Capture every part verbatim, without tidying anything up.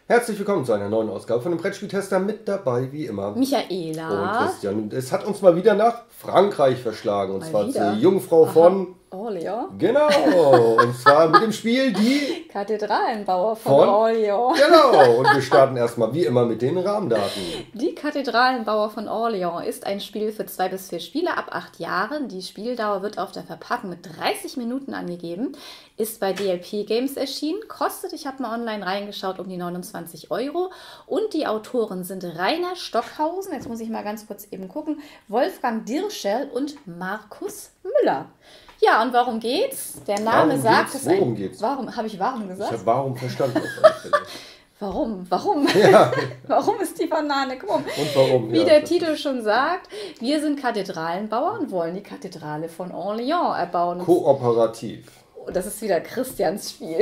Herzlich willkommen zu einer neuen Ausgabe von dem Brettspieltester. Mit dabei, wie immer, Michaela und Christian. Es hat uns mal wieder nach Frankreich verschlagen. Und mal zwar wieder. zur Jungfrau Aha. von... Orléans. Genau. Und zwar mit dem Spiel die... Kathedralenbauer von, Von? Orléans. Genau. Und wir starten erstmal wie immer mit den Rahmendaten. Die Kathedralenbauer von Orléans ist ein Spiel für zwei bis vier Spieler ab acht Jahren. Die Spieldauer wird auf der Verpackung mit dreißig Minuten angegeben. Ist bei D L P Games erschienen. Kostet, ich habe mal online reingeschaut, um die neunundzwanzig Euro. Und die Autoren sind Rainer Stockhausen, jetzt muss ich mal ganz kurz eben gucken, Wolfgang Dirschel und Markus Müller. Ja, und warum geht's? Der Name Warum sagt geht's? es. Worum ein, geht's? Warum? Habe ich warum Ich gesagt? habe warum verstanden. Auf alle Fälle. Warum? Warum? Ja. Warum ist die Banane krumm? Und warum? Wie Ja, der das Titel schon sagt, wir sind Kathedralenbauer und wollen die Kathedrale von Orléans erbauen. Kooperativ. Das ist wieder Christians Spiel.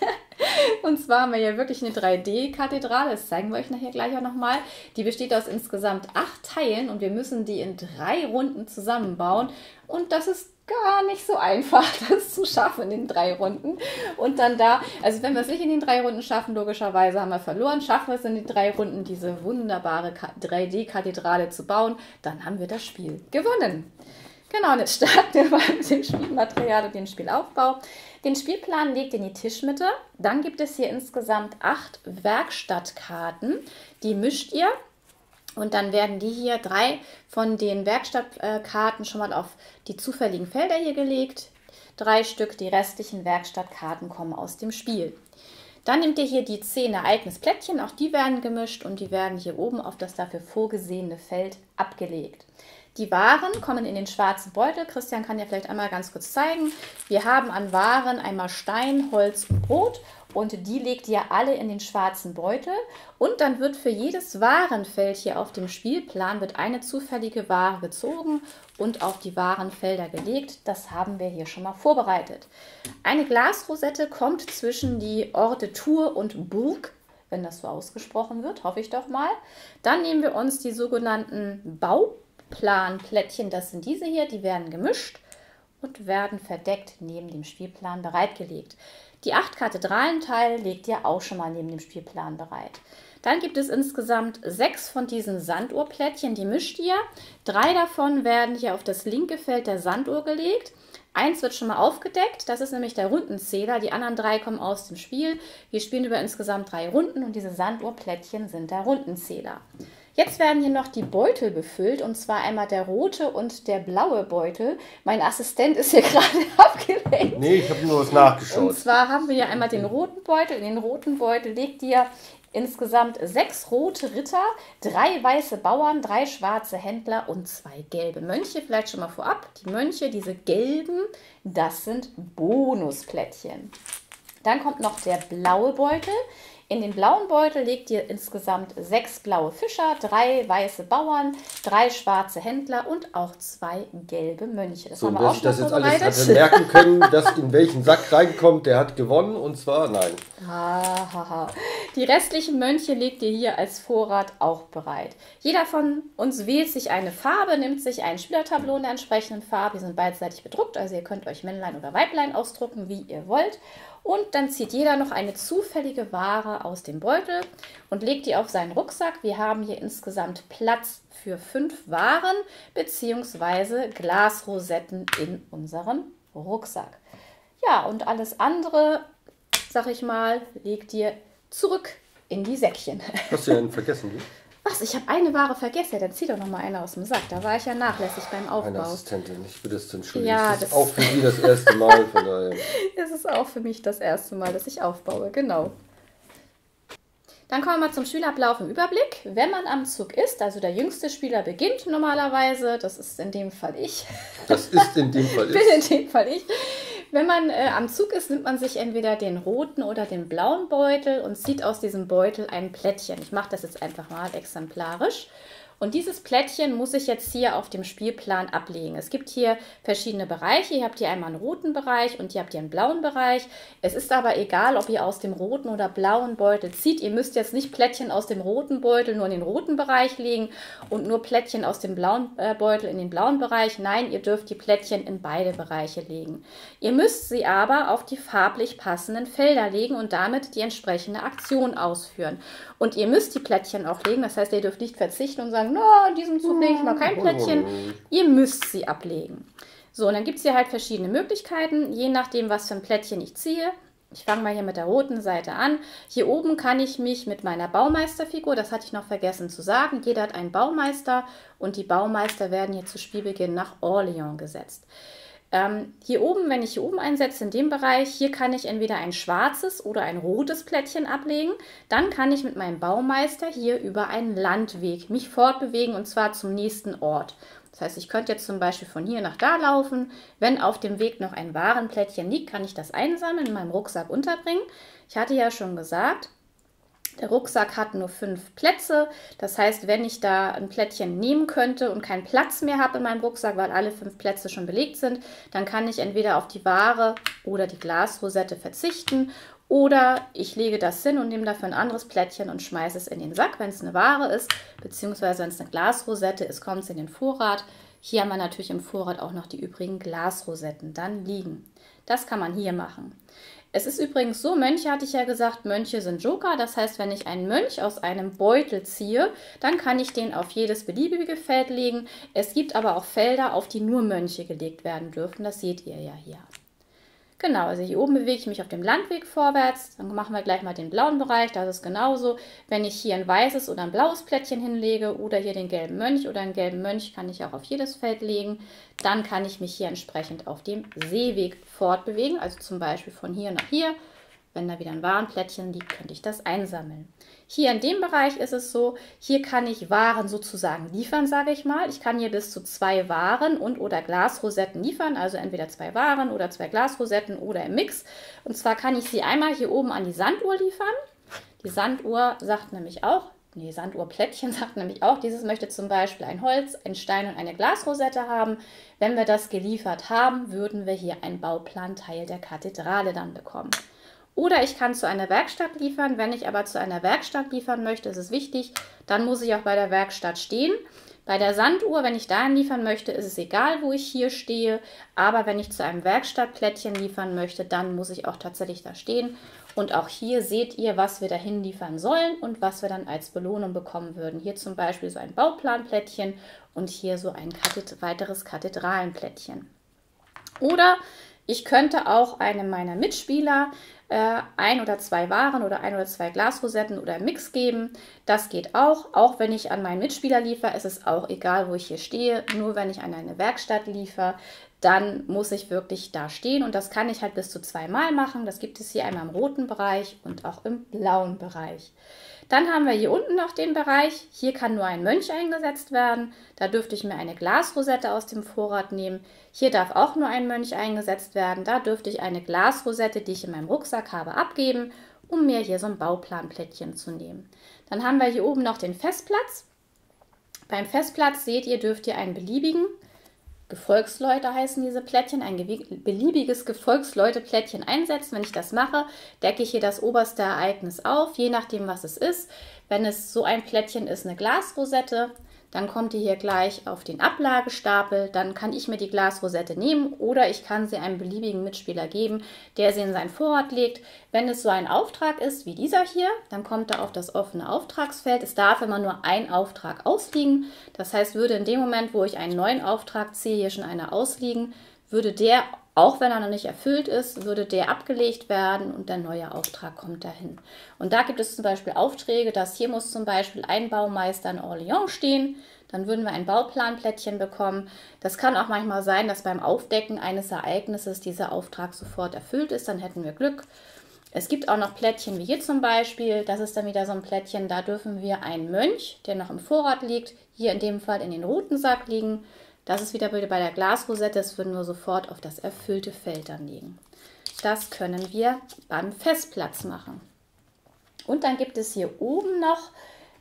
Und zwar haben wir hier wirklich eine drei D-Kathedrale, das zeigen wir euch nachher gleich auch nochmal. Die besteht aus insgesamt acht Teilen und wir müssen die in drei Runden zusammenbauen. Und das ist gar nicht so einfach, das zu schaffen in den drei Runden. Und dann da, also wenn wir es nicht in den drei Runden schaffen, logischerweise haben wir verloren. Schaffen wir es in den drei Runden, diese wunderbare drei D-Kathedrale zu bauen, dann haben wir das Spiel gewonnen. Genau, und jetzt starten wir mal mit dem Spielmaterial und dem Spielaufbau. Den Spielplan legt ihr in die Tischmitte. Dann gibt es hier insgesamt acht Werkstattkarten. Die mischt ihr. Und dann werden die hier drei von den Werkstattkarten schon mal auf die zufälligen Felder hier gelegt. Drei Stück, die restlichen Werkstattkarten kommen aus dem Spiel. Dann nehmt ihr hier die zehn Ereignisplättchen, auch die werden gemischt und die werden hier oben auf das dafür vorgesehene Feld abgelegt. Die Waren kommen in den schwarzen Beutel. Christian kann ja vielleicht einmal ganz kurz zeigen. Wir haben an Waren einmal Stein, Holz und Brot und die legt ihr alle in den schwarzen Beutel. Und dann wird für jedes Warenfeld hier auf dem Spielplan wird eine zufällige Ware gezogen und auf die Warenfelder gelegt. Das haben wir hier schon mal vorbereitet. Eine Glasrosette kommt zwischen die Orte Tour und Burg, wenn das so ausgesprochen wird, hoffe ich doch mal. Dann nehmen wir uns die sogenannten Bau Planplättchen, das sind diese hier, die werden gemischt und werden verdeckt neben dem Spielplan bereitgelegt. Die acht Kathedralenteile legt ihr auch schon mal neben dem Spielplan bereit. Dann gibt es insgesamt sechs von diesen Sanduhrplättchen, die mischt ihr. Drei davon werden hier auf das linke Feld der Sanduhr gelegt. Eins wird schon mal aufgedeckt, das ist nämlich der Rundenzähler. Die anderen drei kommen aus dem Spiel. Wir spielen über insgesamt drei Runden und diese Sanduhrplättchen sind der Rundenzähler. Jetzt werden hier noch die Beutel befüllt und zwar einmal der rote und der blaue Beutel. Mein Assistent ist hier gerade abgelenkt. Nee, ich habe nur was nachgeschaut. Und zwar haben wir hier einmal den roten Beutel. In den roten Beutel legt ihr insgesamt sechs rote Ritter, drei weiße Bauern, drei schwarze Händler und zwei gelbe Mönche. Vielleicht schon mal vorab, die Mönche, diese gelben, das sind Bonusplättchen. Dann kommt noch der blaue Beutel. In den blauen Beutel legt ihr insgesamt sechs blaue Fischer, drei weiße Bauern, drei schwarze Händler und auch zwei gelbe Mönche. Das So, haben wir wer auch sich schon das jetzt vorbereitet. alles hatte merken können, dass in welchen Sack reinkommt, der hat gewonnen und zwar nein. Ha, ha, ha. Die restlichen Mönche legt ihr hier als Vorrat auch bereit. Jeder von uns wählt sich eine Farbe, nimmt sich ein Spielertableau in der entsprechenden Farbe. Die sind beidseitig bedruckt, also ihr könnt euch Männlein oder Weiblein ausdrucken, wie ihr wollt. Und dann zieht jeder noch eine zufällige Ware aus dem Beutel und legt die auf seinen Rucksack. Wir haben hier insgesamt Platz für fünf Waren bzw. Glasrosetten in unserem Rucksack. Ja, und alles andere, sag ich mal, legt ihr zurück in die Säckchen. Hast du denn vergessen? Du? Was? Ich habe eine Ware vergessen. Ja, dann zieh doch noch mal eine aus dem Sack. Da war ich ja nachlässig beim Meine Aufbau. Assistentin, ich bitte es zu entschuldigen. Ja, das ist das- auch für Sie das erste Mal. Von daher. Es ist auch für mich das erste Mal, dass ich aufbaue. Genau. Dann kommen wir mal zum Spielablauf im Überblick. Wenn man am Zug ist, also der jüngste Spieler beginnt normalerweise, das ist in dem Fall ich. Das ist in dem Fall bin ist. in dem Fall ich. Wenn man äh, am Zug ist, nimmt man sich entweder den roten oder den blauen Beutel und zieht aus diesem Beutel ein Plättchen. Ich mache das jetzt einfach mal exemplarisch. Und dieses Plättchen muss ich jetzt hier auf dem Spielplan ablegen. Es gibt hier verschiedene Bereiche. Ihr habt hier einmal einen roten Bereich und ihr habt hier einen blauen Bereich. Es ist aber egal, ob ihr aus dem roten oder blauen Beutel zieht. Ihr müsst jetzt nicht Plättchen aus dem roten Beutel nur in den roten Bereich legen und nur Plättchen aus dem blauen äh, Beutel in den blauen Bereich. Nein, ihr dürft die Plättchen in beide Bereiche legen. Ihr müsst sie aber auf die farblich passenden Felder legen und damit die entsprechende Aktion ausführen. Und ihr müsst die Plättchen auch legen. Das heißt, ihr dürft nicht verzichten und sagen, no, in diesem Zug lege ich mal kein Plättchen. Ihr müsst sie ablegen. So, und dann gibt es hier halt verschiedene Möglichkeiten, je nachdem, was für ein Plättchen ich ziehe. Ich fange mal hier mit der roten Seite an. Hier oben kann ich mich mit meiner Baumeisterfigur, das hatte ich noch vergessen zu sagen, jeder hat einen Baumeister und die Baumeister werden hier zu Spielbeginn nach Orléans gesetzt. Ähm, hier oben, wenn ich hier oben einsetze, in dem Bereich, hier kann ich entweder ein schwarzes oder ein rotes Plättchen ablegen. Dann kann ich mit meinem Baumeister hier über einen Landweg mich fortbewegen und zwar zum nächsten Ort. Das heißt, ich könnte jetzt zum Beispiel von hier nach da laufen. Wenn auf dem Weg noch ein Warenplättchen liegt, kann ich das einsammeln, in meinem Rucksack unterbringen. Ich hatte ja schon gesagt, der Rucksack hat nur fünf Plätze. Das heißt, wenn ich da ein Plättchen nehmen könnte und keinen Platz mehr habe in meinem Rucksack, weil alle fünf Plätze schon belegt sind, dann kann ich entweder auf die Ware oder die Glasrosette verzichten oder ich lege das hin und nehme dafür ein anderes Plättchen und schmeiße es in den Sack, wenn es eine Ware ist, beziehungsweise wenn es eine Glasrosette ist, kommt es in den Vorrat. Hier haben wir natürlich im Vorrat auch noch die übrigen Glasrosetten dann liegen. Das kann man hier machen. Es ist übrigens so, Mönche hatte ich ja gesagt, Mönche sind Joker. Das heißt, wenn ich einen Mönch aus einem Beutel ziehe, dann kann ich den auf jedes beliebige Feld legen. Es gibt aber auch Felder, auf die nur Mönche gelegt werden dürfen. Das seht ihr ja hier. Genau, also hier oben bewege ich mich auf dem Landweg vorwärts. Dann machen wir gleich mal den blauen Bereich. Das ist genauso. Wenn ich hier ein weißes oder ein blaues Plättchen hinlege oder hier den gelben Mönch oder einen gelben Mönch kann ich auch auf jedes Feld legen, dann kann ich mich hier entsprechend auf dem Seeweg fortbewegen. Also zum Beispiel von hier nach hier. Wenn da wieder ein Warenplättchen liegt, könnte ich das einsammeln. Hier in dem Bereich ist es so, hier kann ich Waren sozusagen liefern, sage ich mal. Ich kann hier bis zu zwei Waren und oder Glasrosetten liefern, also entweder zwei Waren oder zwei Glasrosetten oder im Mix. Und zwar kann ich sie einmal hier oben an die Sanduhr liefern. Die Sanduhr sagt nämlich auch, nee, Sanduhrplättchen sagt nämlich auch, dieses möchte zum Beispiel ein Holz, ein Stein und eine Glasrosette haben. Wenn wir das geliefert haben, würden wir hier ein Bauplanteil der Kathedrale dann bekommen. Oder ich kann zu einer Werkstatt liefern. Wenn ich aber zu einer Werkstatt liefern möchte, ist es wichtig, dann muss ich auch bei der Werkstatt stehen. Bei der Sanduhr, wenn ich dahin liefern möchte, ist es egal, wo ich hier stehe. Aber wenn ich zu einem Werkstattplättchen liefern möchte, dann muss ich auch tatsächlich da stehen. Und auch hier seht ihr, was wir dahin liefern sollen und was wir dann als Belohnung bekommen würden. Hier zum Beispiel so ein Bauplanplättchen und hier so ein Kathed- weiteres Kathedralenplättchen. Oder ich könnte auch einem meiner Mitspieler äh, ein oder zwei Waren oder ein oder zwei Glasrosetten oder einen Mix geben. Das geht auch. Auch wenn ich an meinen Mitspieler liefere, ist es auch egal, wo ich hier stehe. Nur wenn ich an eine Werkstatt liefere, dann muss ich wirklich da stehen. Und das kann ich halt bis zu zweimal machen. Das gibt es hier einmal im roten Bereich und auch im blauen Bereich. Dann haben wir hier unten noch den Bereich. Hier kann nur ein Mönch eingesetzt werden. Da dürfte ich mir eine Glasrosette aus dem Vorrat nehmen. Hier darf auch nur ein Mönch eingesetzt werden. Da dürfte ich eine Glasrosette, die ich in meinem Rucksack habe, abgeben, um mir hier so ein Bauplanplättchen zu nehmen. Dann haben wir hier oben noch den Festplatz. Beim Festplatz seht ihr, dürft ihr einen beliebigen, Gefolgsleute heißen diese Plättchen, ein beliebiges Gefolgsleute-Plättchen einsetzen. Wenn ich das mache, decke ich hier das oberste Ereignis auf, je nachdem, was es ist. Wenn es so ein Plättchen ist, eine Glasrosette, dann kommt ihr hier gleich auf den Ablagestapel. Dann kann ich mir die Glasrosette nehmen oder ich kann sie einem beliebigen Mitspieler geben, der sie in seinen Vorrat legt. Wenn es so ein Auftrag ist wie dieser hier, dann kommt er auf das offene Auftragsfeld. Es darf immer nur ein Auftrag ausliegen. Das heißt, würde in dem Moment, wo ich einen neuen Auftrag ziehe, hier schon einer ausliegen, würde der, auch wenn er noch nicht erfüllt ist, würde der abgelegt werden und der neue Auftrag kommt dahin. Und da gibt es zum Beispiel Aufträge, dass hier muss zum Beispiel ein Baumeister in Orléans stehen, dann würden wir ein Bauplanplättchen bekommen. Das kann auch manchmal sein, dass beim Aufdecken eines Ereignisses dieser Auftrag sofort erfüllt ist, dann hätten wir Glück. Es gibt auch noch Plättchen wie hier zum Beispiel, das ist dann wieder so ein Plättchen, da dürfen wir einen Mönch, der noch im Vorrat liegt, hier in dem Fall in den roten Sack liegen. Das ist wieder bei der Glasrosette, das würden wir sofort auf das erfüllte Feld dann legen. Das können wir beim Festplatz machen. Und dann gibt es hier oben noch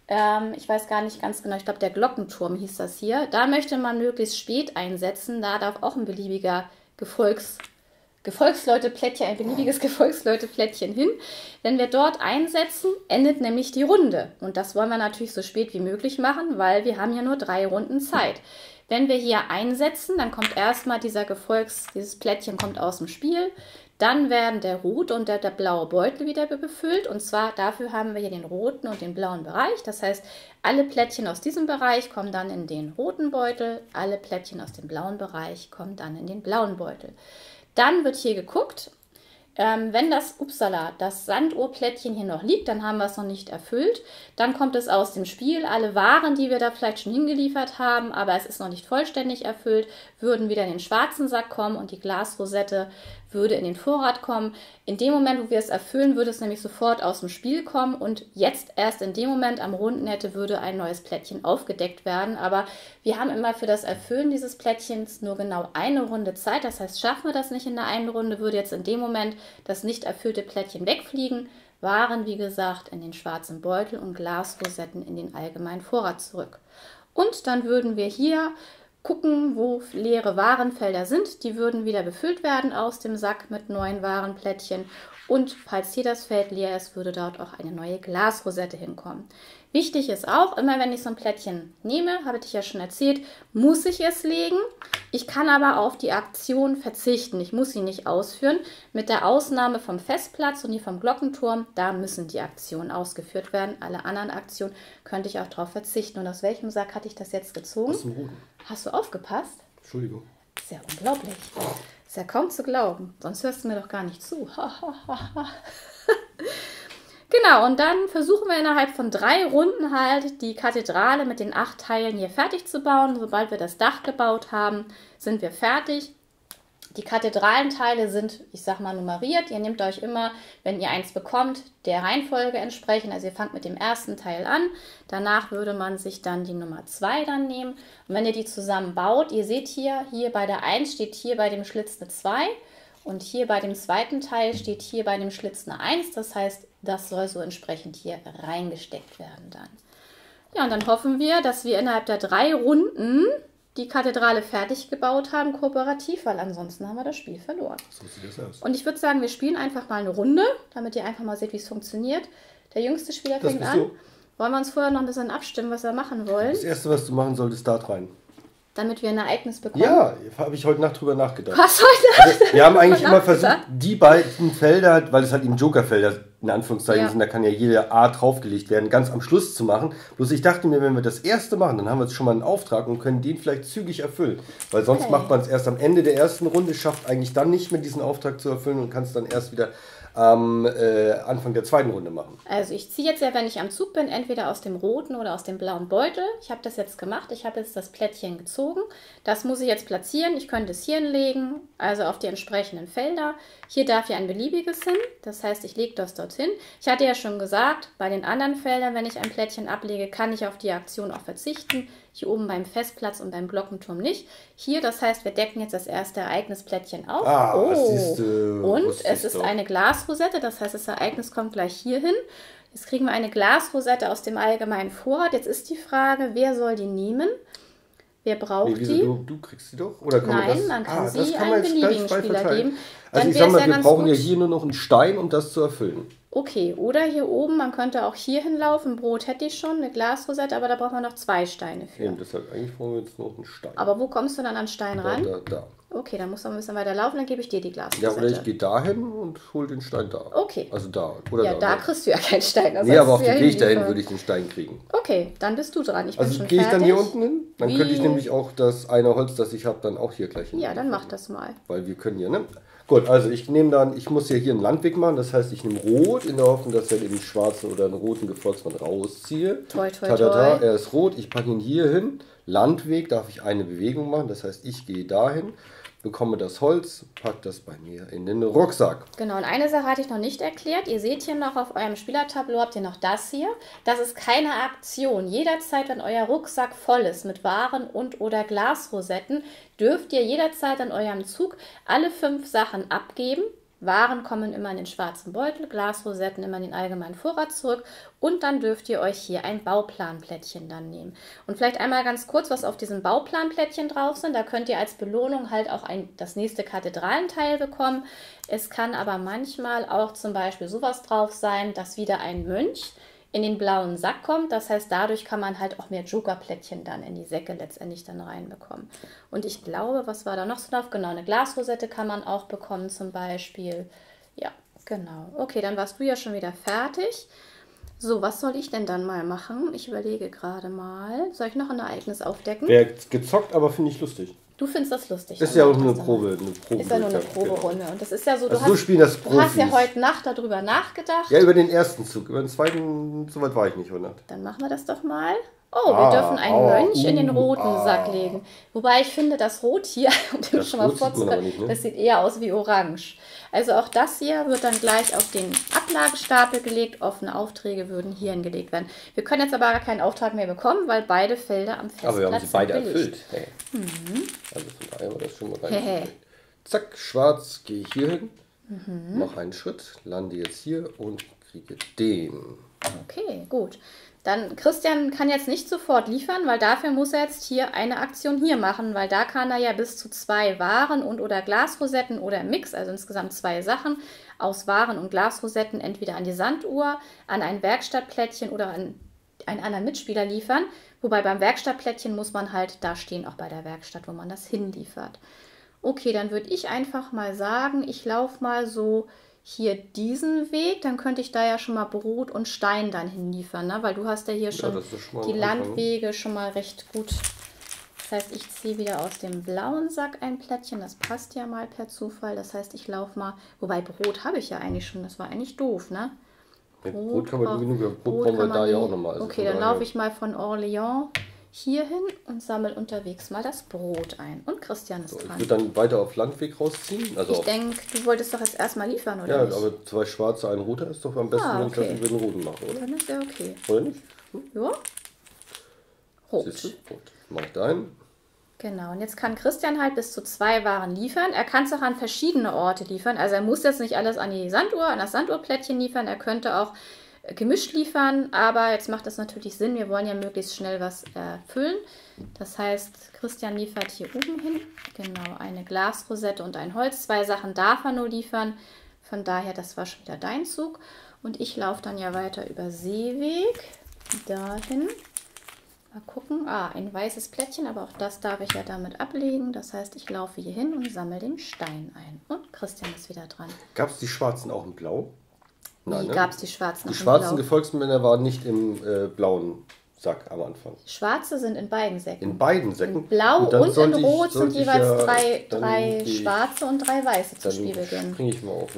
Ähm, ich weiß gar nicht ganz genau, ich glaube der Glockenturm hieß das hier. Da möchte man möglichst spät einsetzen. Da darf auch ein beliebiger Gefolgs Gefolgsleute-Plättchen, ein beliebiges Gefolgsleute-Plättchen hin. Wenn wir dort einsetzen, endet nämlich die Runde. Und das wollen wir natürlich so spät wie möglich machen, weil wir haben ja nur drei Runden Zeit. Wenn wir hier einsetzen, dann kommt erstmal dieser Gefolgs, dieses Plättchen kommt aus dem Spiel. Dann werden der rote und der, der blaue Beutel wieder befüllt. Und zwar dafür haben wir hier den roten und den blauen Bereich. Das heißt, alle Plättchen aus diesem Bereich kommen dann in den roten Beutel. Alle Plättchen aus dem blauen Bereich kommen dann in den blauen Beutel. Dann wird hier geguckt, ähm, wenn das, upsala, das Sanduhrplättchen hier noch liegt, dann haben wir es noch nicht erfüllt. Dann kommt es aus dem Spiel. Alle Waren, die wir da vielleicht schon hingeliefert haben, aber es ist noch nicht vollständig erfüllt, würden wieder in den schwarzen Sack kommen und die Glasrosette würde in den Vorrat kommen. In dem Moment, wo wir es erfüllen, würde es nämlich sofort aus dem Spiel kommen und jetzt erst in dem Moment am Rundenende würde ein neues Plättchen aufgedeckt werden. Aber wir haben immer für das Erfüllen dieses Plättchens nur genau eine Runde Zeit. Das heißt, schaffen wir das nicht in der einen Runde, würde jetzt in dem Moment das nicht erfüllte Plättchen wegfliegen. Waren, wie gesagt, in den schwarzen Beutel und Glasrosetten in den allgemeinen Vorrat zurück. Und dann würden wir hier gucken, wo leere Warenfelder sind. Die würden wieder befüllt werden aus dem Sack mit neuen Warenplättchen. Und falls hier das Feld leer ist, würde dort auch eine neue Glasrosette hinkommen. Wichtig ist auch, immer wenn ich so ein Plättchen nehme, habe ich ja schon erzählt, muss ich es legen. Ich kann aber auf die Aktion verzichten. Ich muss sie nicht ausführen. Mit der Ausnahme vom Festplatz und die vom Glockenturm, da müssen die Aktionen ausgeführt werden. Alle anderen Aktionen könnte ich auch darauf verzichten. Und aus welchem Sack hatte ich das jetzt gezogen? Aus dem roten. Hast du aufgepasst? Entschuldigung. Ist ja unglaublich. Ist ja kaum zu glauben. Sonst hörst du mir doch gar nicht zu. Genau, und dann versuchen wir innerhalb von drei Runden halt die Kathedrale mit den acht Teilen hier fertig zu bauen. Sobald wir das Dach gebaut haben, sind wir fertig. Die Kathedralenteile sind, ich sag mal, nummeriert. Ihr nehmt euch immer, wenn ihr eins bekommt, der Reihenfolge entsprechend. Also ihr fangt mit dem ersten Teil an. Danach würde man sich dann die Nummer zwei dann nehmen. Und wenn ihr die zusammen baut, ihr seht hier, hier bei der eins steht hier bei dem Schlitz eine zwei. Und hier bei dem zweiten Teil steht hier bei dem Schlitz eine eins. Das heißt, das soll so entsprechend hier reingesteckt werden dann. Ja, und dann hoffen wir, dass wir innerhalb der drei Runden die Kathedrale fertig gebaut haben, kooperativ, weil ansonsten haben wir das Spiel verloren. So sieht das aus. Und ich würde sagen, wir spielen einfach mal eine Runde, damit ihr einfach mal seht, wie es funktioniert. Der jüngste Spieler Das fängt bist an. du. Wollen wir uns vorher noch ein bisschen abstimmen, was wir machen wollen, Das erste, was du machen solltest, Dart rein. damit wir ein Ereignis bekommen? Ja, habe ich heute Nacht drüber nachgedacht. Was heute? Also, wir haben eigentlich immer versucht, nachgedacht? die beiden Felder, weil es halt eben Jokerfelder in Anführungszeichen Ja. sind, da kann ja jede Art draufgelegt werden, ganz am Schluss zu machen. Bloß ich dachte mir, wenn wir das erste machen, dann haben wir jetzt schon mal einen Auftrag und können den vielleicht zügig erfüllen. Weil sonst Okay. macht man es erst am Ende der ersten Runde, schafft eigentlich dann nicht mehr diesen Auftrag zu erfüllen und kann es dann erst wieder am äh, Anfang der zweiten Runde machen. Also ich ziehe jetzt ja, wenn ich am Zug bin, entweder aus dem roten oder aus dem blauen Beutel. Ich habe das jetzt gemacht. Ich habe jetzt das Plättchen gezogen. Das muss ich jetzt platzieren. Ich könnte es hier hinlegen, also auf die entsprechenden Felder. Hier darf ja ein beliebiges hin. Das heißt, ich lege das dorthin. Ich hatte ja schon gesagt, bei den anderen Feldern, wenn ich ein Plättchen ablege, kann ich auf die Aktion auch verzichten. Hier oben beim Festplatz und beim Glockenturm nicht. Hier, das heißt, wir decken jetzt das erste Ereignisplättchen auf. Ah, oh. siehste, Und wusste es ich ist doch. eine Glasrosette, das heißt, das Ereignis kommt gleich hier hin. Jetzt kriegen wir eine Glasrosette aus dem allgemeinen Vorrat. Jetzt ist die Frage, wer soll die nehmen? Wer braucht Nee, wieso, die? du, du kriegst sie doch? Oder kann Nein, man, das, man kann ah, sie das kann man einem jetzt gleich beliebigen frei Spieler verteilen. geben. Also Dann ich sag wär's mal, ja wir ganz brauchen ja gut. hier nur noch einen Stein, um das zu erfüllen. Okay, oder hier oben, man könnte auch hier hinlaufen. Brot hätte ich schon, eine Glasrosette, aber da braucht man noch zwei Steine für. Eben, deshalb eigentlich brauchen wir jetzt noch einen Stein. Aber wo kommst du dann an Stein da, ran? da, da. Okay, dann musst du noch ein bisschen weiter laufen, dann gebe ich dir die Glasrosette. Ja, oder ich gehe dahin und hol den Stein da. Okay. Also da. Oder Ja, da ne? kriegst du ja keinen Stein. das Nee, heißt, aber auf es ist dem ja Weg dahin hinliefern. würde ich den Stein kriegen. Okay, dann bist du dran. Ich bin Also schon gehe ich fertig. dann hier unten hin? Dann könnte ich Wie- nämlich auch das eine Holz, das ich habe, dann auch hier gleich hin. Ja, dann mach das mal. Weil wir können ja, ne? Gut, also ich nehme dann, ich muss ja hier einen Landweg machen, das heißt, ich nehme Rot in der Hoffnung, dass ich den schwarzen oder einen roten Gefolgsmann rausziehe. Toi, toi, Tadada, toi. er ist rot, ich packe ihn hier hin. Landweg darf ich eine Bewegung machen, das heißt, ich gehe dahin, bekomme das Holz, packe das bei mir in den Rucksack. Genau, und eine Sache hatte ich noch nicht erklärt. Ihr seht hier noch auf eurem Spielertableau, habt ihr noch das hier. Das ist keine Aktion. Jederzeit, wenn euer Rucksack voll ist mit Waren und oder Glasrosetten, dürft ihr jederzeit an eurem Zug alle fünf Sachen abgeben. Waren kommen immer in den schwarzen Beutel, Glasrosetten immer in den allgemeinen Vorrat zurück und dann dürft ihr euch hier ein Bauplanplättchen dann nehmen. Und vielleicht einmal ganz kurz, was auf diesem Bauplanplättchen drauf sind. Da könnt ihr als Belohnung halt auch ein, das nächste Kathedralenteil bekommen. Es kann aber manchmal auch zum Beispiel sowas drauf sein, dass wieder ein Mönch in den blauen Sack kommt. Das heißt, dadurch kann man halt auch mehr Jokerplättchen dann in die Säcke letztendlich dann reinbekommen. Und ich glaube, was war da noch so drauf? Genau, eine Glasrosette kann man auch bekommen zum Beispiel. Ja, genau. Okay, dann warst du ja schon wieder fertig. So, was soll ich denn dann mal machen? Ich überlege gerade mal. Soll ich noch ein Ereignis aufdecken? Wäre gezockt, aber finde ich lustig. Du findest das lustig. Ist ja auch nur eine Probe, eine Probe. Ist ja nur eine Proberunde. Und das ist ja so, du, also so hast, spielen das du hast ja Profis. heute Nacht darüber nachgedacht. Ja, über den ersten Zug. Über den zweiten, soweit war ich nicht, hundert. Dann machen wir das doch mal. Oh, Ah, wir dürfen einen oh, Mönch in den uh, roten ah. Sack legen. Wobei ich finde, das Rot hier, um dem Das schon mal Rot sieht man vorzukommen, aber nicht, ne? das sieht eher aus wie Orange. Also auch das hier wird dann gleich auf den Ablagestapel gelegt. Offene Aufträge würden hier hingelegt werden. Wir können jetzt aber gar keinen Auftrag mehr bekommen, weil beide Felder am Festplatz Aber wir haben sie beide sind belegt. erfüllt. Hey. Mhm. Also von daher war das schon mal Hey, hey. rein. Zack, schwarz, gehe ich hier hin. Mhm. Noch einen Schritt, lande jetzt hier und kriege den. Okay, gut. Dann Christian kann jetzt nicht sofort liefern, weil dafür muss er jetzt hier eine Aktion hier machen, weil da kann er ja bis zu zwei Waren und oder Glasrosetten oder Mix, also insgesamt zwei Sachen aus Waren und Glasrosetten entweder an die Sanduhr, an ein Werkstattplättchen oder an einen anderen Mitspieler liefern. Wobei beim Werkstattplättchen muss man halt da stehen, auch bei der Werkstatt, wo man das hinliefert. Okay, dann würde ich einfach mal sagen, ich laufe mal so hier diesen Weg, dann könnte ich da ja schon mal Brot und Stein dann hinliefern, ne? Weil du hast ja hier schon, das ist schon mal die ein Anfang. Landwege schon mal recht gut. Das heißt, ich ziehe wieder aus dem blauen Sack ein Plättchen, das passt ja mal per Zufall. Das heißt, ich laufe mal, wobei Brot habe ich ja eigentlich schon, das war eigentlich doof, ne? Ja, Brot kann man brauch- genug, Brot Brot brauchen wir kann man da ja nie- auch nochmal. Also okay, von dann daher- laufe ich mal von Orléans hier hin und sammle unterwegs mal das Brot ein. Und Christian ist So, ich dran. würde dann weiter auf Landweg rausziehen. Also Ich auf, denke, du wolltest doch jetzt erstmal liefern, oder ja, nicht? aber zwei schwarze, ein roter ist doch am besten, Ah, wenn ich das okay. über den roten mache, oder? Dann ist ja okay. Oder nicht? Ja. Rot. Siehst du? Rot. Mach ich da ein. Genau, und jetzt kann Christian halt bis zu zwei Waren liefern. Er kann es auch an verschiedene Orte liefern. Also er muss jetzt nicht alles an die Sanduhr, an das Sanduhrplättchen liefern. Er könnte auch äh, gemischt liefern, aber jetzt macht das natürlich Sinn. Wir wollen ja möglichst schnell was erfüllen. Das heißt, Christian liefert hier oben hin. Genau, eine Glasrosette und ein Holz. Zwei Sachen darf er nur liefern. Von daher, das war schon wieder dein Zug. Und ich laufe dann ja weiter über Seeweg dahin. Mal gucken. Ah, ein weißes Plättchen, aber auch das darf ich ja damit ablegen. Das heißt, ich laufe hier hin und sammle den Stein ein. Und Christian ist wieder dran. Gab es die schwarzen auch in Blau? Wie gab es die schwarzen Die auch in schwarzen Blau? Gefolgsmänner waren nicht im äh, blauen Sack am Anfang. Schwarze sind in beiden Säcken. In beiden Säcken. In Blau dann und in sollte ich- Rot sind sollte ich jeweils ja- drei, dann drei gehe ich- schwarze und drei weiße zu Dann Spielbeginn. springe ich mal auf.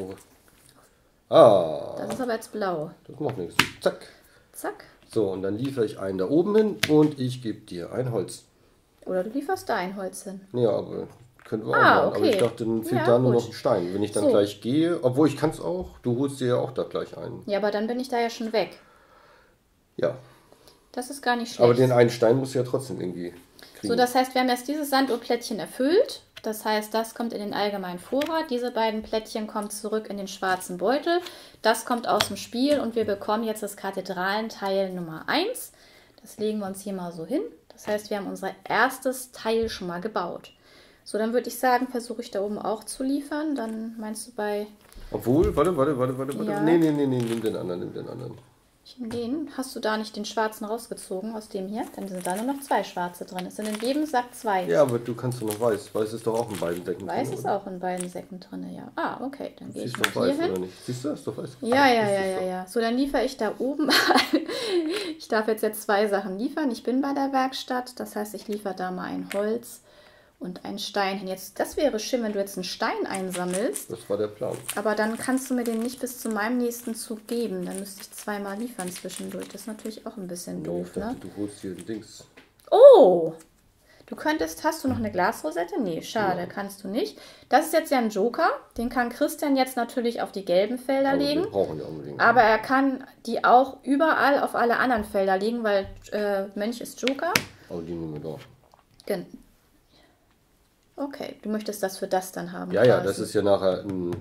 Ah, Das ist aber jetzt blau. das macht nichts. Zack. Zack. So, und dann liefere ich einen da oben hin und ich gebe dir ein Holz. Oder du lieferst da ein Holz hin. Ja, aber können wir auch Ah, machen. Aber okay. ich dachte, dann fehlt Ja, da nur gut. noch ein Stein. Wenn ich dann So. gleich gehe, obwohl ich kann es auch, du holst dir ja auch da gleich ein. Ja, aber dann bin ich da ja schon weg. Ja, Das ist gar nicht schlecht. aber den einen Stein musst du ja trotzdem irgendwie kriegen. So, das heißt, wir haben jetzt dieses Sanduhrplättchen erfüllt. Das heißt, das kommt in den allgemeinen Vorrat. Diese beiden Plättchen kommen zurück in den schwarzen Beutel. Das kommt aus dem Spiel und wir bekommen jetzt das Kathedralenteil Nummer eins. Das legen wir uns hier mal so hin. Das heißt, wir haben unser erstes Teil schon mal gebaut. So, dann würde ich sagen, versuche ich da oben auch zu liefern. Dann meinst du bei Obwohl, warte, warte, warte, warte, warte. Ja. Nee, nee, nee, nee, nimm den anderen, nimm den anderen. den, hast du da nicht den schwarzen rausgezogen aus dem hier? Dann sind da nur noch zwei schwarze drin. Es sind in jedem Sack zwei. Ja, aber du kannst doch noch weiß. Weiß ist doch auch in beiden Säcken Weiß drin, ist oder? auch in beiden Säcken drin, ja. Ah, okay, dann gehe ich Siehst mal doch hier weiß, hin. oder nicht? Siehst du, ist doch weiß. Ja, ja, Das ja, ist ja, doch- ja. So, dann liefere ich da oben mal. Ich darf jetzt ja zwei Sachen liefern. Ich bin bei der Werkstatt. Das heißt, ich liefere da mal ein Holz und einen Stein hin. Jetzt, das wäre schön, wenn du jetzt einen Stein einsammelst. Das war der Plan. Aber dann kannst du mir den nicht bis zu meinem nächsten Zug geben. Dann müsste ich zweimal liefern zwischendurch. Das ist natürlich auch ein bisschen doof, ich dachte, ne? du holst hier ein Dings. Oh! Du könntest, hast du noch eine Glasrosette? Nee, schade, kannst du nicht. Das ist jetzt ja ein Joker. Den kann Christian jetzt natürlich auf die gelben Felder Aber legen. wir brauchen ja unbedingt. Aber er kann die auch überall auf alle anderen Felder legen, weil äh, Mönch ist Joker. Aber die nehmen wir doch. Gen okay, du möchtest das für das dann haben. Ja, ja, quasi. das ist ja nachher ein,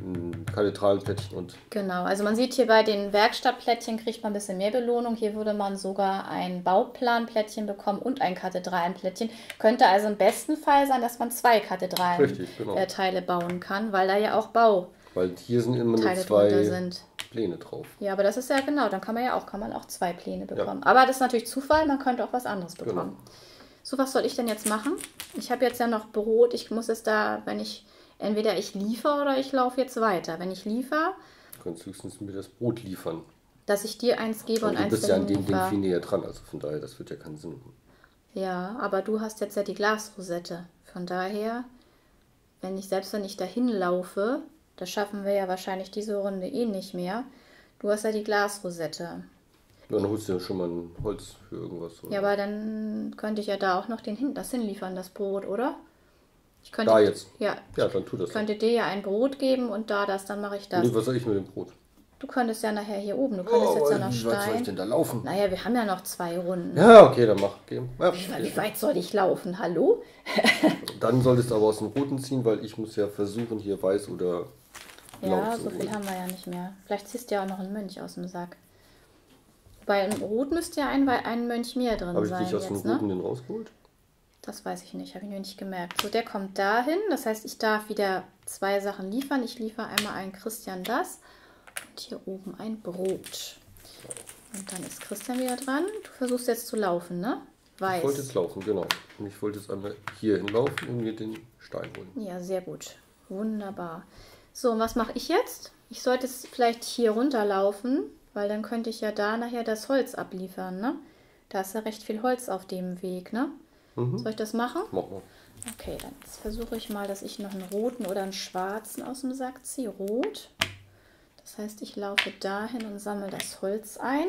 ein Kathedralenplättchen und... Genau, also man sieht hier bei den Werkstattplättchen kriegt man ein bisschen mehr Belohnung. Hier würde man sogar ein Bauplanplättchen bekommen und ein Kathedralenplättchen. Könnte also im besten Fall sein, dass man zwei Kathedralenteile genau. äh, bauen kann, weil da ja auch Bau Weil hier sind immer nur zwei sind. Pläne drauf. Ja, aber das ist ja genau, dann kann man ja auch, kann man auch zwei Pläne bekommen. Ja. Aber das ist natürlich Zufall, man könnte auch was anderes bekommen. Genau. So, was soll ich denn jetzt machen? Ich habe jetzt ja noch Brot, ich muss es da, wenn ich, entweder ich liefere oder ich laufe jetzt weiter. Wenn ich liefere... Du kannst höchstens mir das Brot liefern. Dass ich dir eins gebe und, und eins dahin liefere. Du bist ja an dem Ding viel näher dran, also von daher, das wird ja keinen Sinn machen. Ja, aber du hast jetzt ja die Glasrosette. Von daher, wenn ich, selbst wenn ich dahin laufe... Das schaffen wir ja wahrscheinlich diese Runde eh nicht mehr. Du hast ja die Glasrosette. Ja, dann holst du ja schon mal ein Holz für irgendwas. Oder? Ja, aber dann könnte ich ja da auch noch den, das hinliefern, das Brot, oder? Ich könnte, da jetzt? Ja. Ja, dann tu das. Ich könnte dir ja ein Brot geben und da das, dann mache ich das. Nee, was soll ich mit dem Brot? Du könntest ja nachher hier oben, du könntest oh, jetzt ja noch Stein. Wie weit soll ich denn da laufen? Naja, wir haben ja noch zwei Runden. Ja, okay, dann mach. Okay. Ja, wie, wie weit soll ich laufen? Hallo? Dann solltest du aber aus dem Roten ziehen, weil ich muss ja versuchen, hier weiß oder... Ja, so viel haben wir ja nicht mehr. Vielleicht ziehst du ja auch noch einen Mönch aus dem Sack. Bei einem Rot müsste ja ein, ein Mönch mehr drin Hab sein. Habe ich dich aus jetzt, dem Roten ne? den rausgeholt? Das weiß ich nicht, habe ich mir nicht gemerkt. So, der kommt dahin. Das heißt, ich darf wieder zwei Sachen liefern. Ich liefere einmal einen Christian das und hier oben ein Brot. Und dann ist Christian wieder dran. Du versuchst jetzt zu laufen, ne? Weiß. Ich wollte jetzt laufen, genau. Und ich wollte jetzt einmal hier hinlaufen und mir den Stein holen. Ja, sehr gut. Wunderbar. So, und was mache ich jetzt? Ich sollte es vielleicht hier runterlaufen, weil dann könnte ich ja da nachher das Holz abliefern, ne? Da ist ja recht viel Holz auf dem Weg, ne? Mhm. Soll ich das machen? Mach mal. Okay, dann versuche ich mal, dass ich noch einen roten oder einen schwarzen aus dem Sack ziehe. Rot. Das heißt, ich laufe dahin und sammle das Holz ein.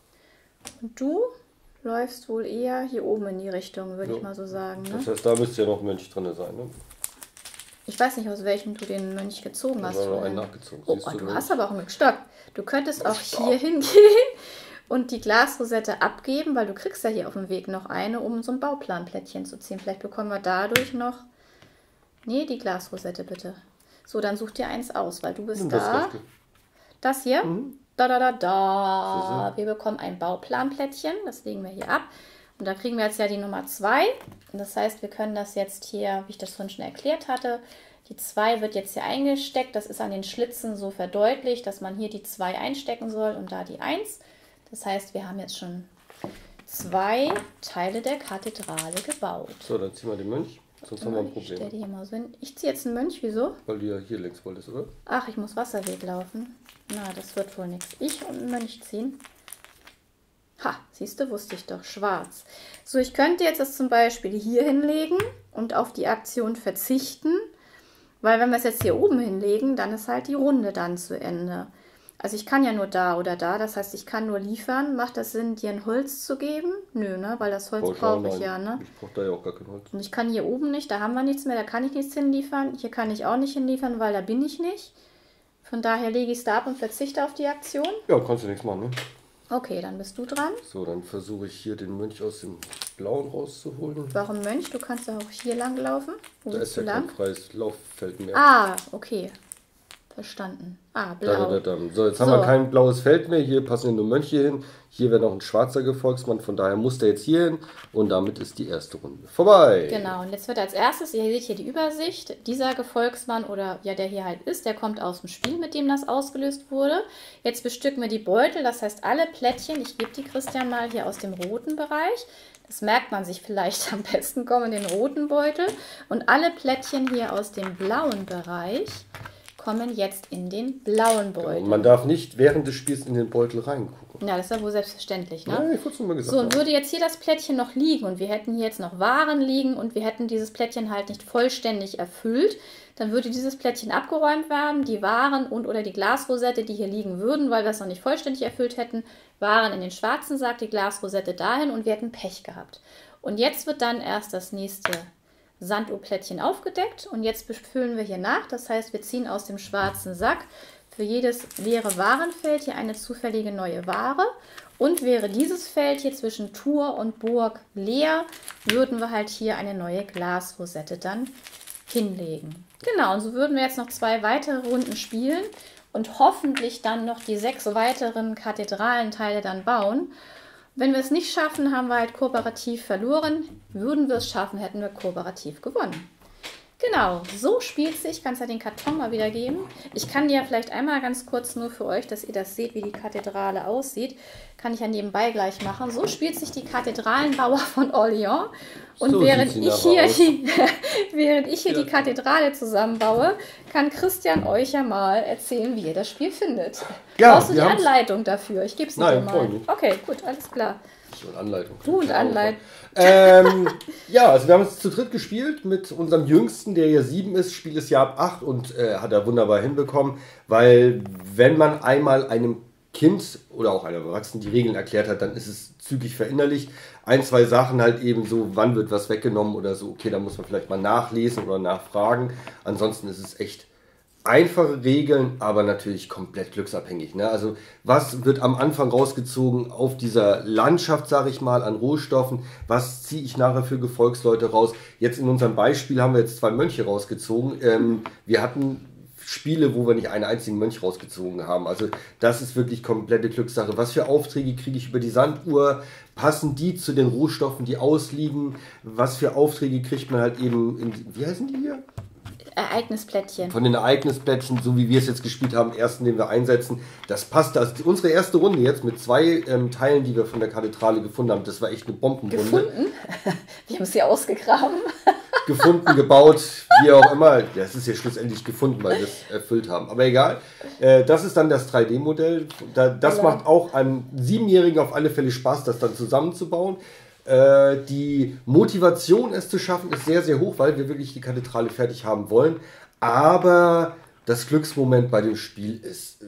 Und du läufst wohl eher hier oben in die Richtung, würde ja. ich mal so sagen, ne? Das heißt, da müsste ja noch ein Mönch drin sein, ne? Ich weiß nicht, aus welchem du den Mönch gezogen hast. Ich habe noch einen nachgezogen. Oh, oh, du Mönch? Hast aber auch einen Stock. Du könntest auch hier hingehen und die Glasrosette abgeben, weil du kriegst ja hier auf dem Weg noch eine, um so ein Bauplanplättchen zu ziehen. Vielleicht bekommen wir dadurch noch... Nee, die Glasrosette bitte. So, dann such dir eins aus, weil du bist das da. Rechte. Das hier? Mhm. Da, da, da, da. Wir bekommen ein Bauplanplättchen. Das legen wir hier ab. Und da kriegen wir jetzt ja die Nummer zwei. Und das heißt, wir können das jetzt hier, wie ich das vorhin schon erklärt hatte, die zwei wird jetzt hier eingesteckt. Das ist an den Schlitzen so verdeutlicht, dass man hier die zwei einstecken soll und da die eins. Das heißt, wir haben jetzt schon zwei Teile der Kathedrale gebaut. So, dann ziehen wir den Mönch. Sonst haben wir ein Problem. Ich, hier mal so hin. Ich ziehe jetzt einen Mönch, wieso? Weil du ja hier links wolltest, oder? Ach, ich muss Wasserweg laufen. Na, das wird wohl nichts. Ich und einen Mönch ziehen. Ha, siehst du, wusste ich doch, schwarz. So, ich könnte jetzt das zum Beispiel hier hinlegen und auf die Aktion verzichten, weil wenn wir es jetzt hier oben hinlegen, dann ist halt die Runde dann zu Ende. Also ich kann ja nur da oder da, das heißt, ich kann nur liefern. Macht das Sinn, dir ein Holz zu geben? Nö, ne, weil das Holz brauche ich ja, ne? Ich brauche da ja auch gar kein Holz. Und ich kann hier oben nicht, da haben wir nichts mehr, da kann ich nichts hinliefern. Hier kann ich auch nicht hinliefern, weil da bin ich nicht. Von daher lege ich es da ab und verzichte auf die Aktion. Ja, kannst du nichts machen, ne? Okay, dann bist du dran. So, dann versuche ich hier den Mönch aus dem Blauen rauszuholen. Warum Mönch? Du kannst ja auch hier lang laufen. Wo da ist ja lang? kein freies Lauffeld mehr. Ah, okay. Verstanden. Ah, blau. Da, da, da, da. So, jetzt so. haben wir kein blaues Feld mehr. Hier passen ja nur Mönche hin. Hier wäre noch ein schwarzer Gefolgsmann. Von daher muss der jetzt hier hin. Und damit ist die erste Runde vorbei. Genau. Und jetzt wird als erstes, ihr seht hier die Übersicht, dieser Gefolgsmann oder ja, der hier halt ist, der kommt aus dem Spiel, mit dem das ausgelöst wurde. Jetzt bestücken wir die Beutel. Das heißt, alle Plättchen, ich gebe die Christian mal hier aus dem roten Bereich. Das merkt man sich vielleicht am besten, kommen in den roten Beutel. Und alle Plättchen hier aus dem blauen Bereich kommen jetzt in den blauen Beutel. Ja, man darf nicht während des Spiels in den Beutel reingucken. Ja, das ist ja wohl selbstverständlich, ne? Ja, ich wollte es nur mal gesagt. So, und würde jetzt hier das Plättchen noch liegen und wir hätten hier jetzt noch Waren liegen und wir hätten dieses Plättchen halt nicht vollständig erfüllt, dann würde dieses Plättchen abgeräumt werden. Die Waren und oder die Glasrosette, die hier liegen würden, weil wir es noch nicht vollständig erfüllt hätten, waren in den schwarzen Sack, die Glasrosette dahin und wir hätten Pech gehabt. Und jetzt wird dann erst das nächste Sanduhrplättchen aufgedeckt und jetzt befüllen wir hier nach. Das heißt, wir ziehen aus dem schwarzen Sack für jedes leere Warenfeld hier eine zufällige neue Ware. Und wäre dieses Feld hier zwischen Tour und Burg leer, würden wir halt hier eine neue Glasrosette dann hinlegen. Genau, und so würden wir jetzt noch zwei weitere Runden spielen und hoffentlich dann noch die sechs weiteren Kathedralenteile dann bauen. Wenn wir es nicht schaffen, haben wir halt kooperativ verloren. Würden wir es schaffen, hätten wir kooperativ gewonnen. Genau, so spielt sich. Ich kann es ja den Karton mal wieder geben. Ich kann dir vielleicht einmal ganz kurz nur für euch, dass ihr das seht, wie die Kathedrale aussieht, kann ich ja nebenbei gleich machen. So spielt sich die Kathedralenbauer von Orléans. Und So während, sieht sie ich nachher hier aus. die, während ich hier Ja. die Kathedrale zusammenbaue, kann Christian euch ja mal erzählen, wie ihr das Spiel findet. Ja, Brauchst du die wir haben's- Anleitung dafür? Ich gebe es dir Nein, mal. brauch ich nicht. Okay, gut, alles klar. So eine Anleitung. Du und Anleitung. Ähm, ja, also wir haben es zu dritt gespielt mit unserem Jüngsten, der ja sieben ist. Spiel ist ja ab acht und äh, hat er wunderbar hinbekommen, weil wenn man einmal einem Kind oder auch einem Erwachsenen die Regeln erklärt hat, dann ist es zügig verinnerlicht. Ein, zwei Sachen halt eben so, wann wird was weggenommen oder so, okay, da muss man vielleicht mal nachlesen oder nachfragen. Ansonsten ist es echt einfache Regeln, aber natürlich komplett glücksabhängig. Ne? Also was wird am Anfang rausgezogen auf dieser Landschaft, sage ich mal, an Rohstoffen? Was ziehe ich nachher für Gefolgsleute raus? Jetzt in unserem Beispiel haben wir jetzt zwei Mönche rausgezogen. Ähm, wir hatten Spiele, wo wir nicht einen einzigen Mönch rausgezogen haben. Also das ist wirklich komplette Glückssache. Was für Aufträge kriege ich über die Sanduhr? Passen die zu den Rohstoffen, die ausliegen? Was für Aufträge kriegt man halt eben in, wie heißen die hier? Ereignisplättchen. Von den Ereignisplättchen, so wie wir es jetzt gespielt haben, ersten, den wir einsetzen, das passt. Also unsere erste Runde jetzt mit zwei ähm, Teilen, die wir von der Kathedrale gefunden haben, das war echt eine Bombenrunde. Gefunden? Wir haben sie ausgegraben. Gefunden, gebaut, wie auch immer. Das ist ja schlussendlich gefunden, weil wir es erfüllt haben. Aber egal. Äh, das ist dann das drei D-Modell. Da, das Ja. macht auch einem Siebenjährigen auf alle Fälle Spaß, das dann zusammenzubauen. Äh, die Motivation, es zu schaffen, ist sehr, sehr hoch, weil wir wirklich die Kathedrale fertig haben wollen. Aber das Glücksmoment bei dem Spiel ist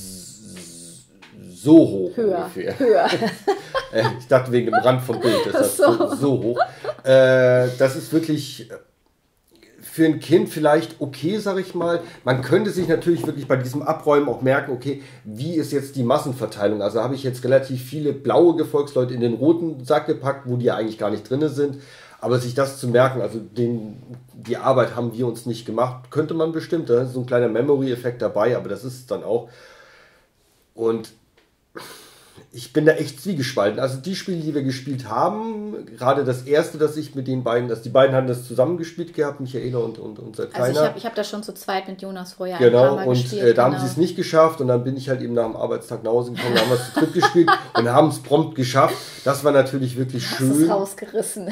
s- so hoch Höher. ungefähr. Höher. Äh, ich dachte wegen dem Rand vom Bild, das ist Ach so. so. so hoch. Äh, das ist wirklich für ein Kind vielleicht okay, sag ich mal. Man könnte sich natürlich wirklich bei diesem Abräumen auch merken, okay, wie ist jetzt die Massenverteilung? Also habe ich jetzt relativ viele blaue Gefolgsleute in den roten Sack gepackt, wo die ja eigentlich gar nicht drin sind. Aber sich das zu merken, also den, die Arbeit haben wir uns nicht gemacht, könnte man bestimmt. Da ist so ein kleiner Memory-Effekt dabei, aber das ist es dann auch. Und ich bin da echt zwiegespalten. Also die Spiele, die wir gespielt haben, gerade das erste, das ich mit den beiden, dass die beiden haben das zusammen gespielt gehabt, Michaela und, und unser Kleiner. Also ich habe ich hab das schon zu zweit mit Jonas vorher ein paar Genau, Mal und gespielt. äh, da genau. haben sie es nicht geschafft und dann bin ich halt eben nach dem Arbeitstag nach Hause gekommen, da haben wir es zu dritt gespielt und haben es prompt geschafft. Das war natürlich wirklich Hast es schön. rausgerissen.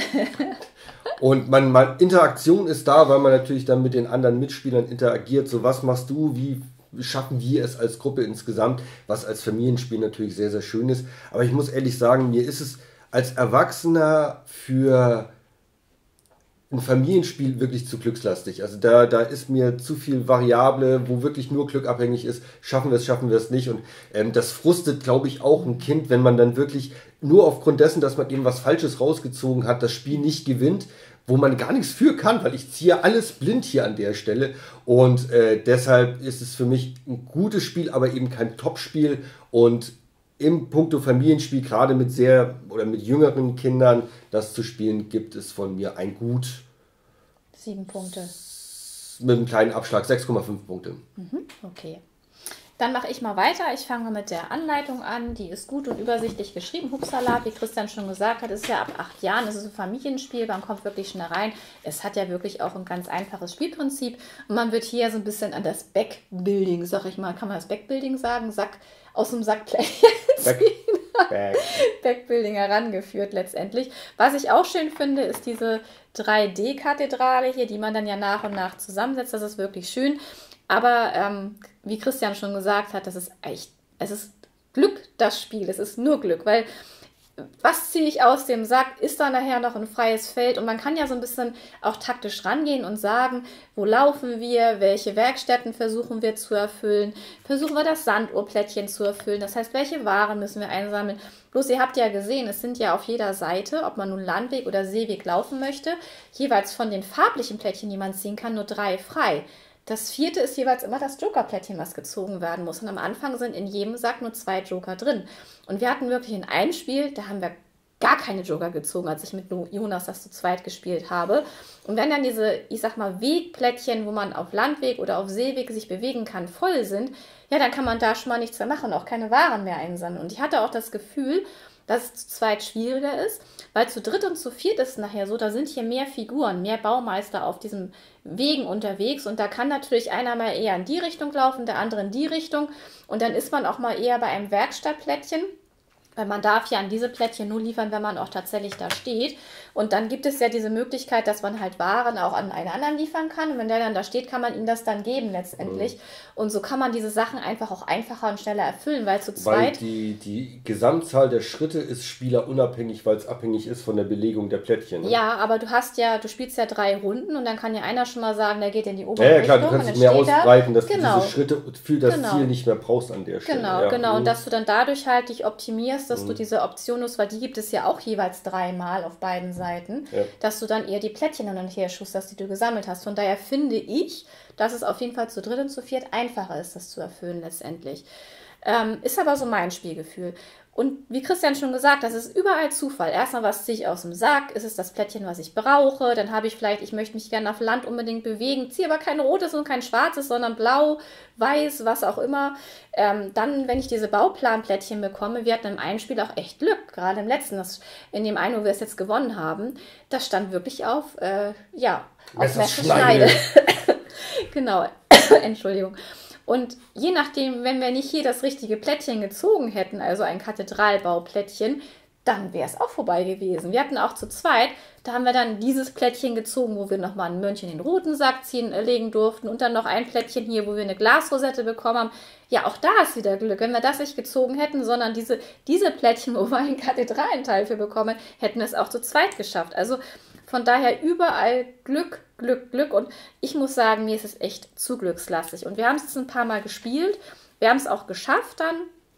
Und man, man, Interaktion ist da, weil man natürlich dann mit den anderen Mitspielern interagiert. So, was machst du, wie schaffen wir es als Gruppe insgesamt, was als Familienspiel natürlich sehr, sehr schön ist. Aber ich muss ehrlich sagen, mir ist es als Erwachsener für ein Familienspiel wirklich zu glückslastig. Also da, da ist mir zu viel Variable, wo wirklich nur Glück abhängig ist. Schaffen wir es, schaffen wir es nicht. Und ähm, das frustet, glaube ich, auch ein Kind, wenn man dann wirklich nur aufgrund dessen, dass man eben was Falsches rausgezogen hat, das Spiel nicht gewinnt, wo man gar nichts für kann, weil ich ziehe alles blind hier an der Stelle. Und äh, deshalb ist es für mich ein gutes Spiel, aber eben kein Top-Spiel. Und im Punkto Familienspiel, gerade mit sehr oder mit jüngeren Kindern, das zu spielen, gibt es von mir ein Gut Sieben Punkte. mit einem kleinen Abschlag, sechs Komma fünf Punkte. Okay. Dann mache ich mal weiter. Ich fange mit der Anleitung an. Die ist gut und übersichtlich geschrieben. Hupsalat, wie Christian schon gesagt hat, ist ja ab acht Jahren. Es ist ein Familienspiel. Man kommt wirklich schnell rein. Es hat ja wirklich auch ein ganz einfaches Spielprinzip. Und man wird hier so ein bisschen an das Backbuilding, sag ich mal, kann man das Backbuilding sagen? Sack aus dem Sackplättchen Back, ziehen. back. Backbuilding herangeführt letztendlich. Was ich auch schön finde, ist diese drei D-Kathedrale hier, die man dann ja nach und nach zusammensetzt. Das ist wirklich schön. Aber ähm, wie Christian schon gesagt hat, das ist echt, es ist Glück, das Spiel. Es ist nur Glück, weil was ziehe ich aus dem Sack? Ist da nachher noch ein freies Feld? Und man kann ja so ein bisschen auch taktisch rangehen und sagen, wo laufen wir? Welche Werkstätten versuchen wir zu erfüllen? Versuchen wir das Sanduhrplättchen zu erfüllen? Das heißt, welche Waren müssen wir einsammeln? Bloß ihr habt ja gesehen, es sind ja auf jeder Seite, ob man nun Landweg oder Seeweg laufen möchte, jeweils von den farblichen Plättchen, die man ziehen kann, nur drei frei. Das vierte ist jeweils immer das Jokerplättchen, was gezogen werden muss. Und am Anfang sind in jedem Sack nur zwei Joker drin. Und wir hatten wirklich in einem Spiel, da haben wir gar keine Joker gezogen, als ich mit Jonas das zu zweit gespielt habe. Und wenn dann diese, ich sag mal, Wegplättchen, wo man auf Landweg oder auf Seeweg sich bewegen kann, voll sind, ja, dann kann man da schon mal nichts mehr machen, auch keine Waren mehr einsammeln. Und ich hatte auch das Gefühl, dass es zu zweit schwieriger ist, weil zu dritt und zu viert ist es nachher so, da sind hier mehr Figuren, mehr Baumeister auf diesen Wegen unterwegs und da kann natürlich einer mal eher in die Richtung laufen, der andere in die Richtung und dann ist man auch mal eher bei einem Werkstattplättchen, weil man darf ja an diese Plättchen nur liefern, wenn man auch tatsächlich da steht. Und dann gibt es ja diese Möglichkeit, dass man halt Waren auch an einen anderen liefern kann. Und wenn der dann da steht, kann man ihm das dann geben letztendlich. Mhm. Und so kann man diese Sachen einfach auch einfacher und schneller erfüllen, weil zu zweit... Weil die, die Gesamtzahl der Schritte ist spielerunabhängig, weil es abhängig ist von der Belegung der Plättchen. Ne? Ja, aber du hast ja, du spielst ja drei Runden und dann kann ja einer schon mal sagen, der geht in die obere ja, ja, Richtung. Ja, klar, du kannst es mehr ausbreiten, dass genau. du diese Schritte für das genau. Ziel nicht mehr brauchst an der Stelle. Genau, ja. genau. Mhm. Und dass du dann dadurch halt dich optimierst, dass mhm. du diese Option nutzt, weil die gibt es ja auch jeweils dreimal auf beiden Seiten, ja. dass du dann eher die Plättchen hin und her schusterst, die du gesammelt hast. Von daher finde ich, dass es auf jeden Fall zu dritt und zu viert einfacher ist, das zu erfüllen letztendlich. Ähm, ist aber so mein Spielgefühl. Und wie Christian schon gesagt, das ist überall Zufall. Erstmal, was ziehe ich aus dem Sack? Ist es das Plättchen, was ich brauche? Dann habe ich vielleicht, ich möchte mich gerne auf Land unbedingt bewegen, ziehe aber kein rotes und kein schwarzes, sondern blau, weiß, was auch immer. Ähm, dann, wenn ich diese Bauplanplättchen bekomme, wir hatten im einen Spiel auch echt Glück, gerade im letzten, das, in dem einen, wo wir es jetzt gewonnen haben, das stand wirklich auf, äh, ja, auf Messerschneide. Genau, Entschuldigung. Und je nachdem, wenn wir nicht hier das richtige Plättchen gezogen hätten, also ein Kathedralbauplättchen, dann wäre es auch vorbei gewesen. Wir hatten auch zu zweit, da haben wir dann dieses Plättchen gezogen, wo wir nochmal ein Mönch in den roten Sack ziehen, äh, legen durften und dann noch ein Plättchen hier, wo wir eine Glasrosette bekommen haben. Ja, auch da ist wieder Glück. Wenn wir das nicht gezogen hätten, sondern diese, diese Plättchen, wo wir einen Kathedralenteil für bekommen, hätten wir es auch zu zweit geschafft. Also von daher überall Glück, Glück, Glück. Und ich muss sagen, mir ist es echt zu glückslastig. Und wir haben es jetzt ein paar Mal gespielt. Wir haben es auch geschafft dann.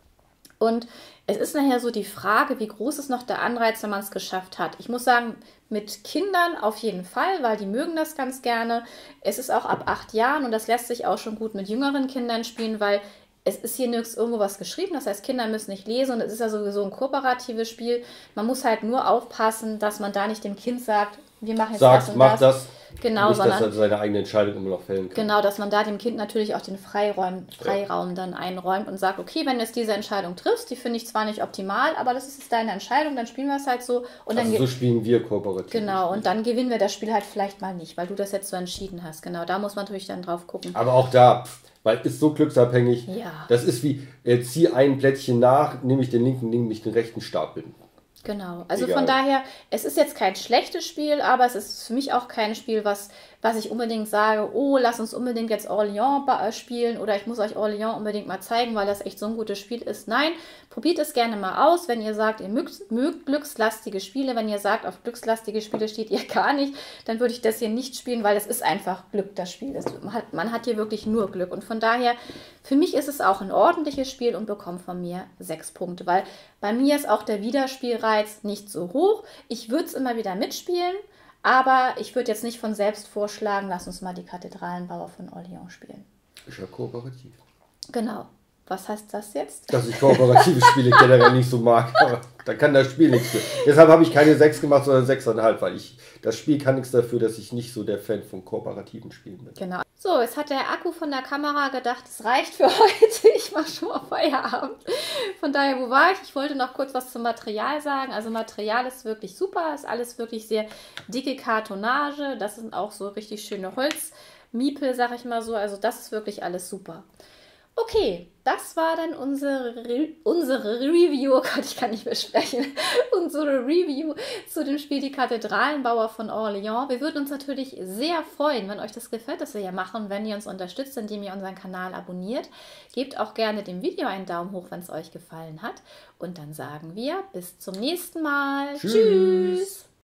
Und es ist nachher so die Frage, wie groß ist noch der Anreiz, wenn man es geschafft hat. Ich muss sagen, mit Kindern auf jeden Fall, weil die mögen das ganz gerne. Es ist auch ab acht Jahren und das lässt sich auch schon gut mit jüngeren Kindern spielen, weil es ist hier nirgends irgendwo was geschrieben, das heißt, Kinder müssen nicht lesen und es ist ja sowieso ein kooperatives Spiel. Man muss halt nur aufpassen, dass man da nicht dem Kind sagt, wir machen jetzt Sagt, das und mach das. das. Genau, nicht, sondern, dass er seine eigene Entscheidung immer noch fällen kann. Genau, dass man da dem Kind natürlich auch den Freiraum, Freiraum ja. dann einräumt und sagt, okay, wenn du jetzt diese Entscheidung triffst, die finde ich zwar nicht optimal, aber das ist jetzt deine Entscheidung, dann spielen wir es halt so. Und also dann so spielen wir kooperativ. Genau, und dann gewinnen wir das Spiel halt vielleicht mal nicht, weil du das jetzt so entschieden hast. Genau, da muss man natürlich dann drauf gucken. Aber auch da, weil ist so glücksabhängig. Ja. Das ist wie, äh, zieh ein Plättchen nach, nehme ich den linken, nehme ich den rechten Stapel. Genau, also Egal. Von daher, es ist jetzt kein schlechtes Spiel, aber es ist für mich auch kein Spiel, was, was ich unbedingt sage, oh, lass uns unbedingt jetzt Orléans spielen oder ich muss euch Orléans unbedingt mal zeigen, weil das echt so ein gutes Spiel ist. Nein, probiert es gerne mal aus, wenn ihr sagt, ihr mögt, mögt glückslastige Spiele, wenn ihr sagt, auf glückslastige Spiele steht ihr gar nicht, dann würde ich das hier nicht spielen, weil es ist einfach Glück, das Spiel. Es, man, hat, man hat hier wirklich nur Glück und von daher, für mich ist es auch ein ordentliches Spiel und bekommt von mir sechs Punkte, weil bei mir ist auch der Wiederspielreiz nicht so hoch. Ich würde es immer wieder mitspielen, aber ich würde jetzt nicht von selbst vorschlagen, lass uns mal die Kathedralenbauer von Orléans spielen. Ist ja kooperativ. Genau. Was heißt das jetzt? Dass ich kooperative Spiele generell nicht so mag, aber da kann das Spiel nichts für. Deshalb habe ich keine sechs gemacht, sondern sechs Komma fünf, weil ich, das Spiel kann nichts dafür, dass ich nicht so der Fan von kooperativen Spielen bin. Genau. So, jetzt hat der Akku von der Kamera gedacht, es reicht für heute. Ich mache schon mal Feierabend. Von daher, wo war ich? Ich wollte noch kurz was zum Material sagen. Also Material ist wirklich super, ist alles wirklich sehr dicke Kartonage. Das sind auch so richtig schöne Holzmiepel, sag ich mal so. Also das ist wirklich alles super. Okay, das war dann unsere, Re unsere Review, oh Gott, ich kann nicht mehr sprechen, unsere Review zu dem Spiel Die Kathedralenbauer von Orléans. Wir würden uns natürlich sehr freuen, wenn euch das gefällt, was wir hier machen, wenn ihr uns unterstützt, indem ihr unseren Kanal abonniert. Gebt auch gerne dem Video einen Daumen hoch, wenn es euch gefallen hat. Und dann sagen wir bis zum nächsten Mal. Tschüss. Tschüss.